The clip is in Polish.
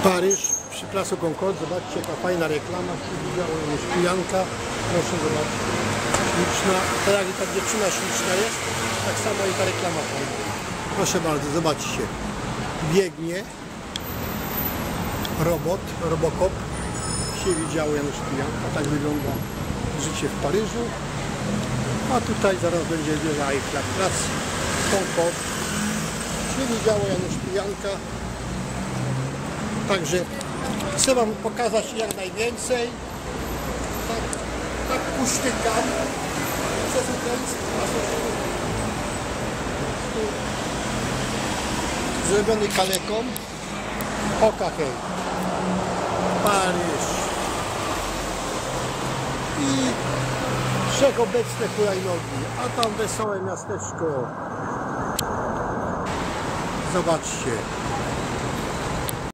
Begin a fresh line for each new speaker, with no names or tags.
Paryż przy placu Concorde. Zobaczcie, jaka fajna reklama. Widziałem już pijanka. Proszę zobaczyć. Śliczna. Tak jak i ta dziewczyna śliczna jest, tak samo i ta reklama fajna. Proszę bardzo, zobaczcie. Biegnie Robocop. Się widziało Janusz Pijanka. Tak wygląda życie w Paryżu. A tutaj zaraz będzie wieża Eiffla, plac Concorde. Się widziało Janusz Pijanka. Także chcę wam pokazać jak najwięcej. Tak pusztykam. Zrobiony kaleką. Oka hej. Paryż. I wszechobecne hulajnogi. A tam wesołe miasteczko. Zobaczcie.